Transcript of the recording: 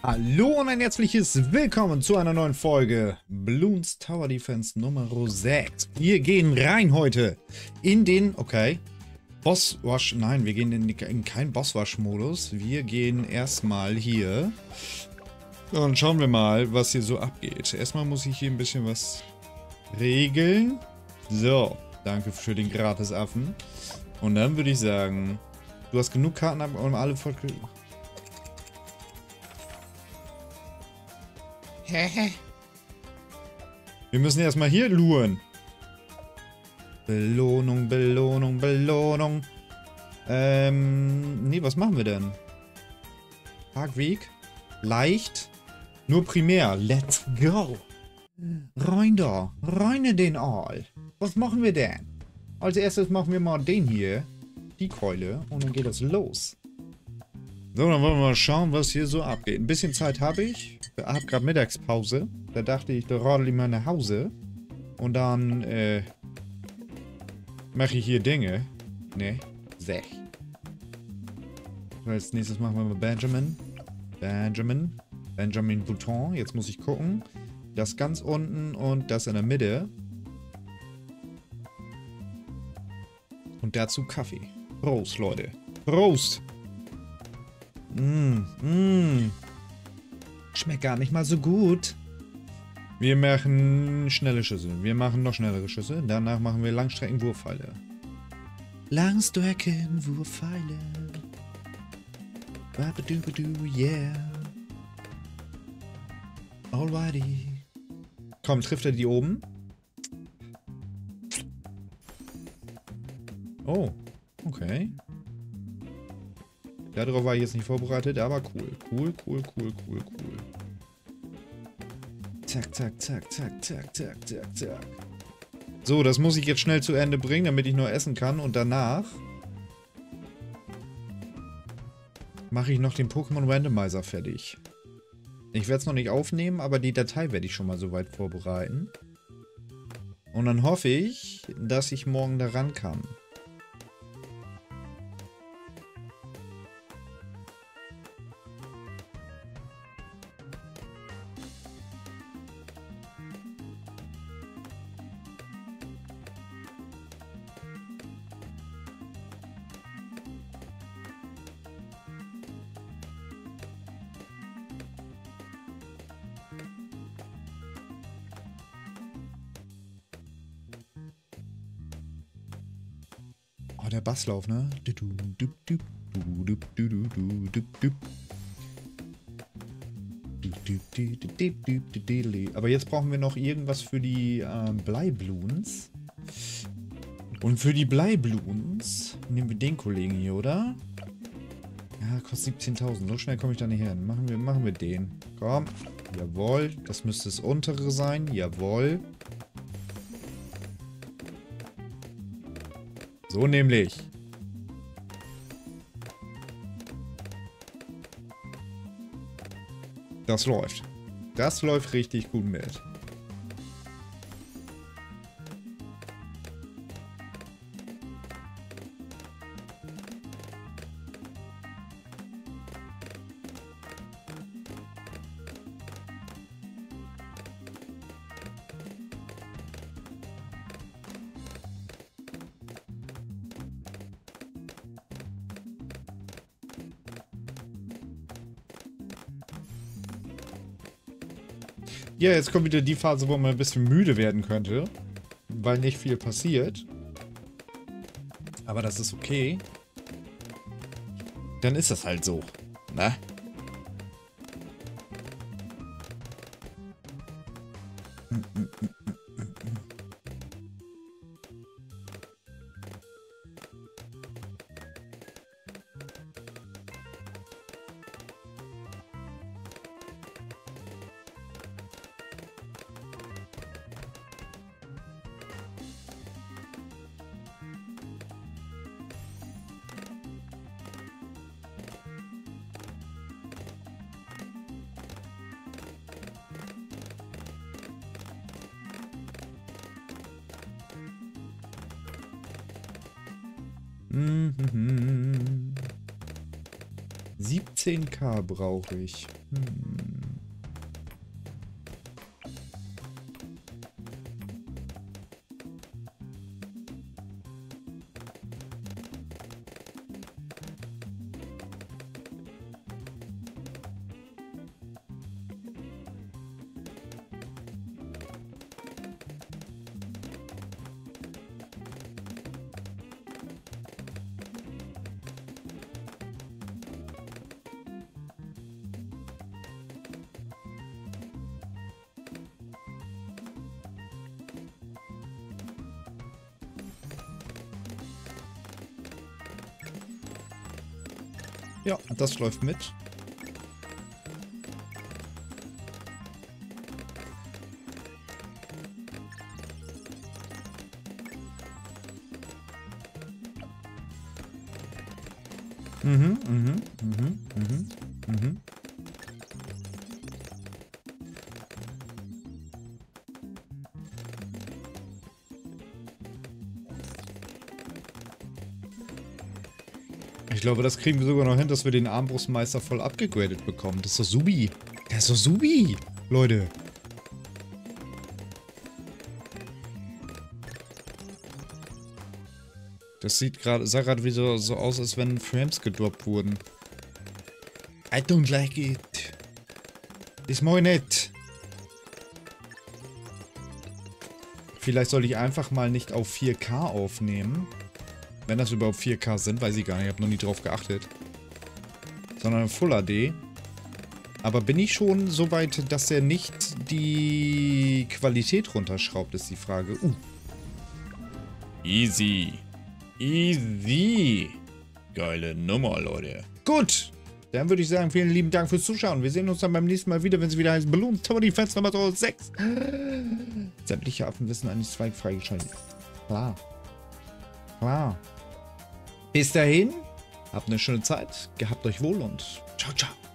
Hallo und ein herzliches Willkommen zu einer neuen Folge Bloons Tower Defense Nummer 6. Wir gehen rein heute in den, Bosswash, nein, wir gehen in keinen Bosswash-Modus. Wir gehen erstmal hier und schauen wir mal, was hier so abgeht. Erstmal muss ich hier ein bisschen was regeln. So, danke für den Gratisaffen. Und dann würde ich sagen, du hast genug Karten, um alle voll... Wir müssen erstmal hier luren. Belohnung, Belohnung, Belohnung. Nee, was machen wir denn? Parkweg. Leicht. Nur primär. Let's go. Rein da. Rein in den All. Was machen wir denn? Als erstes machen wir mal den hier. Die Keule. Und dann geht das los. So, dann wollen wir mal schauen, was hier so abgeht. Ein bisschen Zeit habe ich. Ich habe gerade Mittagspause. Da dachte ich, da radel ich mal nach Hause. Und dann, mache ich hier Dinge. Ne, sech. Als nächstes machen wir mal Benjamin. Benjamin Button. Jetzt muss ich gucken. Das ganz unten und das in der Mitte. Und dazu Kaffee. Prost, Leute. Prost! Schmeckt gar nicht mal so gut. Wir machen schnelle Schüsse. Wir machen noch schnellere Schüsse. Danach machen wir Langstreckenwurfpfeile. Langstreckenwurfpfeile. Babadoobadoo, yeah. Alrighty. Komm, trifft er die oben? Oh, okay. Darauf war ich jetzt nicht vorbereitet, aber cool. Cool. Zack, zack, zack, zack, zack, zack, zack, zack. So, das muss ich jetzt schnell zu Ende bringen, damit ich nur essen kann. Und danach mache ich noch den Pokémon Randomizer fertig. Ich werde es noch nicht aufnehmen, aber die Datei werde ich schon mal soweit vorbereiten. Und dann hoffe ich, dass ich morgen daran kann. Oh, der Basslauf, ne? Aber jetzt brauchen wir noch irgendwas für die Bleibloons. Und für die Bleibloons nehmen wir den Kollegen hier, oder? Ja, kostet 17.000. So schnell komme ich da nicht hin. Machen wir den. Komm. Jawohl. Das müsste das untere sein. Jawohl. So nämlich. Das läuft. Das läuft richtig gut mit. Ja, jetzt kommt wieder die Phase, wo man ein bisschen müde werden könnte, weil nicht viel passiert. Aber das ist okay. Dann ist das halt so, ne? 17.000 brauche ich. Ja, das läuft mit. Mhm. Ich glaube, das kriegen wir sogar noch hin, dass wir den Armbrustmeister voll abgegradet bekommen. Das ist doch subi. Der ist doch subi, Leute. Das sah gerade wieder so aus, als wenn Frames gedroppt wurden. I don't like it. Ist moin nicht. Vielleicht sollte ich einfach mal nicht auf 4K aufnehmen. Wenn das überhaupt 4K sind, weiß ich gar nicht. Ich habe noch nie drauf geachtet. Sondern Full HD. Aber bin ich schon so weit, dass er nicht die Qualität runterschraubt, ist die Frage. Easy. Easy. Geile Nummer, Leute. Gut. Dann würde ich sagen, vielen lieben Dank fürs Zuschauen. Wir sehen uns dann beim nächsten Mal wieder, wenn es wieder heißt Bloons Tower Defense Nummer 6. Sämtliche Affen wissen eigentlich Zweig freigeschaltet. Klar. Klar. Bis dahin, habt eine schöne Zeit, gehabt euch wohl und ciao, ciao.